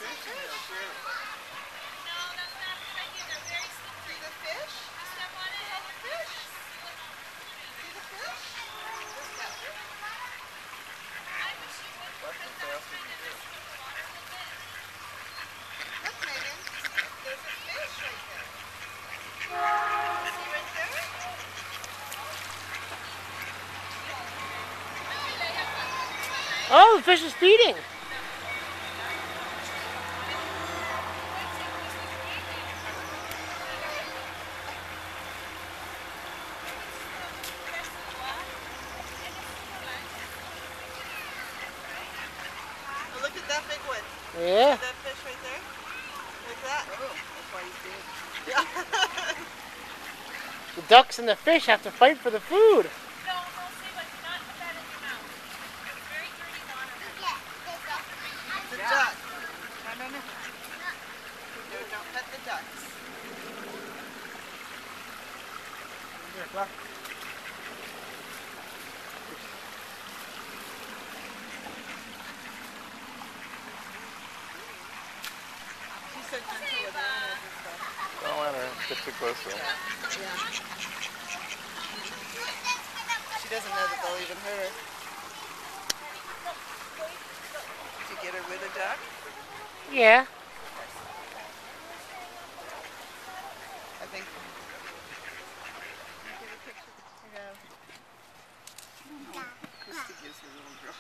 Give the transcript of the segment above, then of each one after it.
fish in those, really. No, that's not a good idea. They're very slippery. See the fish? You step on it and you're Fish? See the fish? Just that fish? I wish you would, because that's kind of messing with the water a little bit. Look, Megan. There's a fish right there. See right there? Oh, the fish is feeding. Oh, look at that big one. Yeah. See that fish right there? Like that? Oh, that's why he's big. Yeah. The ducks and the fish have to fight for the food. No, see, but do not put that in your mouth. It's very dirty water. The duck. No. No, don't pet the ducks. Here, Clark. She's so gentle with animals and stuff. Don't let her get too close to them. Yeah. She doesn't know that they'll even hurt her. Did you get her with a duck? Yeah. I think. Get a picture. Here you go. Christy gives her little girl.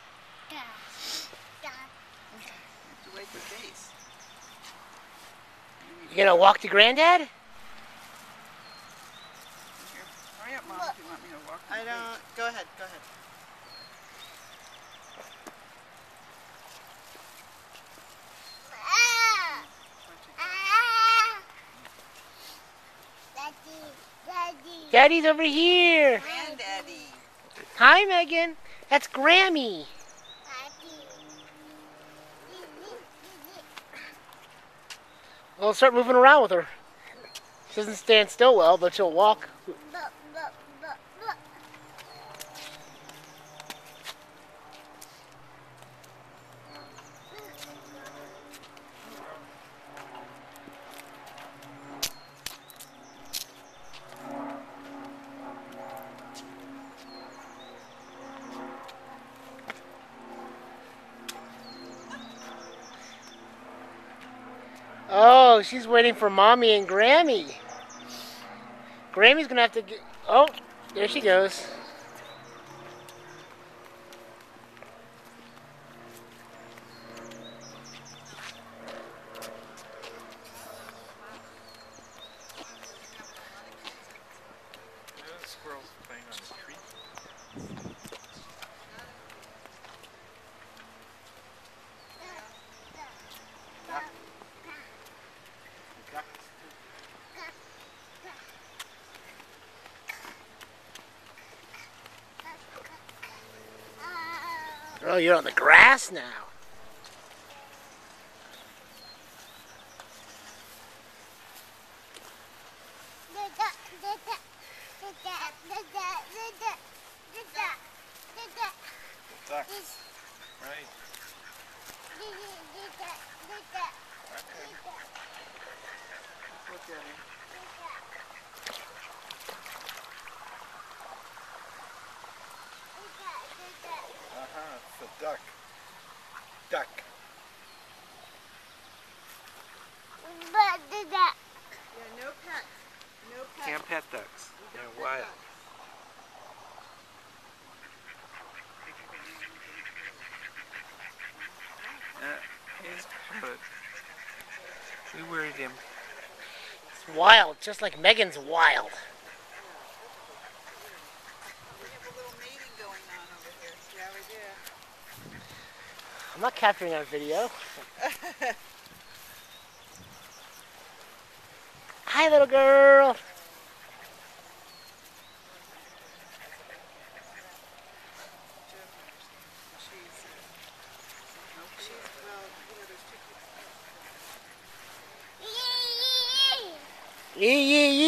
You have to wait for Days. You gonna walk to Granddad? Here. Hurry up, Mom, if you want me to walk. I don't. Go ahead. Go ahead. Daddy's over here. Granddaddy. Hi, Megan. That's Grammie. We'll start moving around with her. She doesn't stand still well, but she'll walk. Oh, she's waiting for Mommy and Grammie. Grammie's gonna have to get... Oh, there she goes. The squirrels playing on the tree. Oh, you're on the grass now. Ducks. Right. Okay. Look at him. It's a duck. Duck. Yeah, no pets. No pets. Can't pet ducks. You don't They're pet wild. ducks. But we worried him. It's wild, just like Megan's wild. We have a little mating going on over here. Yeah, we do. I'm not capturing on video. Hi, little girl. There's two kids. Yee, yee,